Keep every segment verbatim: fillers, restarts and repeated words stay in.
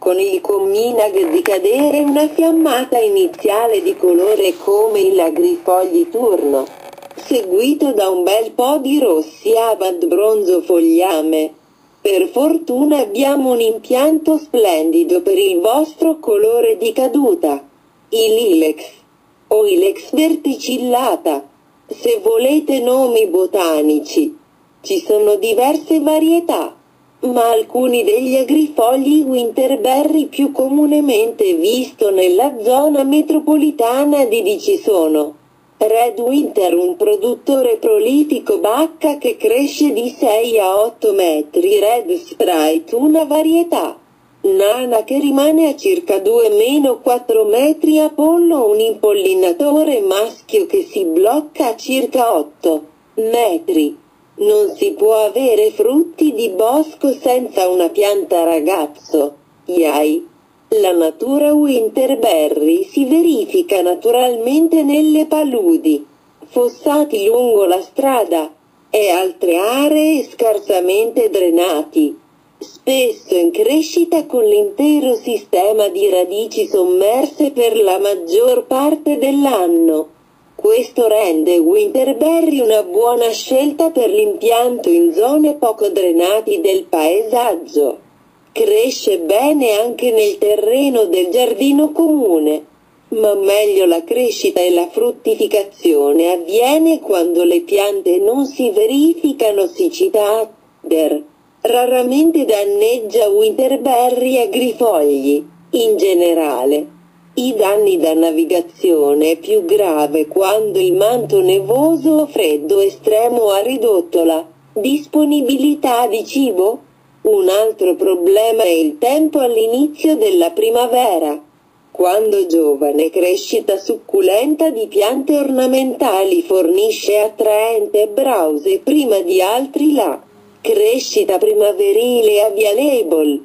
con il Cominag di cadere una fiammata iniziale di colore come il agrifogli turno, seguito da un bel po' di rossi avad bronzo fogliame. Per fortuna abbiamo un impianto splendido per il vostro colore di caduta, il Ilex o Ilex verticillata. Se volete nomi botanici, ci sono diverse varietà, ma alcuni degli agrifogli Winterberry più comunemente visto nella zona metropolitana di Dici sono Red Winter, un produttore prolifico bacca che cresce di sei a otto metri, Red Sprite, una varietà nana che rimane a circa due a quattro metri, Apollo, un impollinatore maschio che si blocca a circa otto metri. Non si può avere frutti di bosco senza una pianta ragazzo. Yay! La natura Winterberry si verifica naturalmente nelle paludi, fossati lungo la strada e altre aree scarsamente drenati, spesso in crescita con l'intero sistema di radici sommerse per la maggior parte dell'anno. Questo rende Winterberry una buona scelta per l'impianto in zone poco drenati del paesaggio. Cresce bene anche nel terreno del giardino comune, ma meglio la crescita e la fruttificazione avviene quando le piante non si verificano siccità. Der. Raramente danneggia Winterberry agrifogli. In generale, i danni da navigazione è più grave quando il manto nevoso o freddo estremo ha ridotto la disponibilità di cibo. Un altro problema è il tempo all'inizio della primavera, quando giovane crescita succulenta di piante ornamentali fornisce attraente brause prima di altri la crescita primaverile available.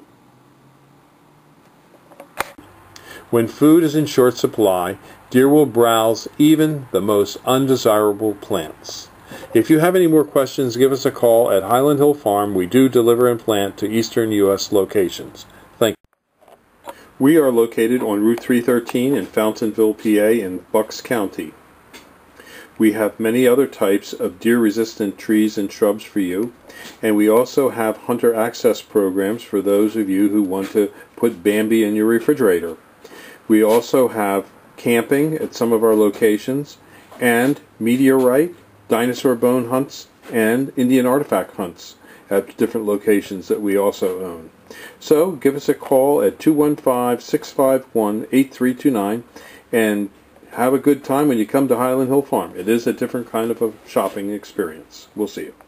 When food is in short supply, deer will browse even the most undesirable plants. If you have any more questions, give us a call at Highland Hill Farm. We do deliver and plant to eastern U S locations. Thank you. We are located on Route three thirteen in Fountainville, P A in Bucks County. We have many other types of deer-resistant trees and shrubs for you, and we also have hunter access programs for those of you who want to put Bambi in your refrigerator. We also have camping at some of our locations, and meteorite, dinosaur bone hunts, and Indian artifact hunts at different locations that we also own. So give us a call at two one five, six five one, eight three two nine and have a good time when you come to Highland Hill Farm. It is a different kind of a shopping experience. We'll see you.